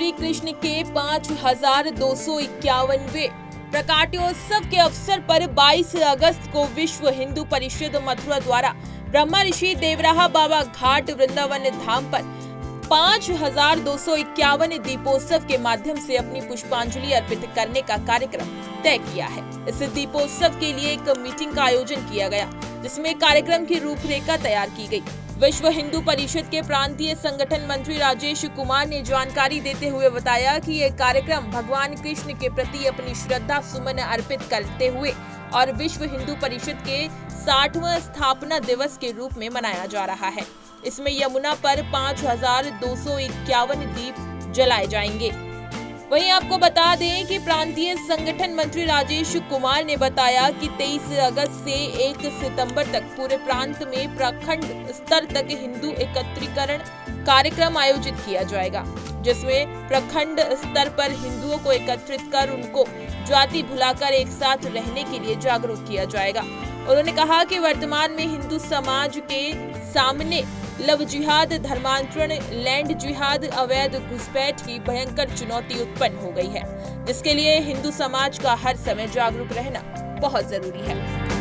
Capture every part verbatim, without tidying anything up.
श्री कृष्ण के पाँच हजार दो सौ इक्यावनवे प्रकाट्योत्सव के अवसर पर बाईस अगस्त को विश्व हिंदू परिषद मथुरा द्वारा ब्रह्मा ऋषि देवराहा बाबा घाट वृंदावन धाम पर पाँच हजार दो सौ इक्यावन दीपोत्सव के माध्यम से अपनी पुष्पांजलि अर्पित करने का कार्यक्रम तय किया है। इस दीपोत्सव के लिए एक मीटिंग का आयोजन किया गया, जिसमें कार्यक्रम की रूपरेखा तैयार की गई। विश्व हिंदू परिषद के प्रांतीय संगठन मंत्री राजेश कुमार ने जानकारी देते हुए बताया कि ये कार्यक्रम भगवान कृष्ण के प्रति अपनी श्रद्धा सुमन अर्पित करते हुए और विश्व हिंदू परिषद के साठवां स्थापना दिवस के रूप में मनाया जा रहा है। इसमें यमुना पर पाँच हजार दो सौ इक्यावन दीप जलाए जाएंगे। वहीं आपको बता दें कि प्रांतीय संगठन मंत्री राजेश कुमार ने बताया कि तेईस अगस्त से एक सितंबर तक पूरे प्रांत में प्रखंड स्तर तक हिंदू एकत्रीकरण कार्यक्रम आयोजित किया जाएगा, जिसमें प्रखंड स्तर पर हिंदुओं को एकत्रित कर उनको जाति भुलाकर एक साथ रहने के लिए जागरूक किया जाएगा। उन्होंने कहा कि वर्तमान में हिंदू समाज के सामने लव जिहाद, धर्मांतरण, लैंड जिहाद, अवैध घुसपैठ की भयंकर चुनौती उत्पन्न हो गई है, जिसके लिए हिंदू समाज का हर समय जागरूक रहना बहुत जरूरी है।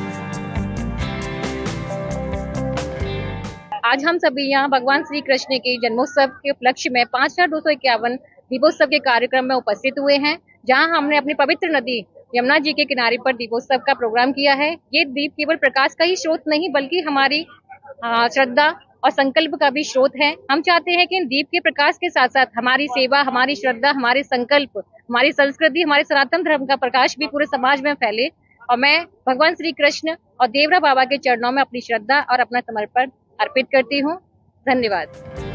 आज हम सभी यहाँ भगवान श्री कृष्ण के जन्मोत्सव के उपलक्ष्य में पाँच हजार दो सौ इक्यावन दीपोत्सव के कार्यक्रम में उपस्थित हुए हैं, जहाँ हमने अपनी पवित्र नदी यमुना जी के किनारे पर दीपोत्सव का प्रोग्राम किया है। ये दीप केवल प्रकाश का ही स्रोत नहीं, बल्कि हमारी श्रद्धा और संकल्प का भी स्रोत है। हम चाहते हैं कि इन दीप के प्रकाश के साथ साथ हमारी सेवा, हमारी श्रद्धा, हमारे संकल्प, हमारी संस्कृति, हमारे सनातन धर्म का प्रकाश भी पूरे समाज में फैले। और मैं भगवान श्री कृष्ण और देवरा बाबा के चरणों में अपनी श्रद्धा और अपना समर्पण अर्पित करती हूँ। धन्यवाद।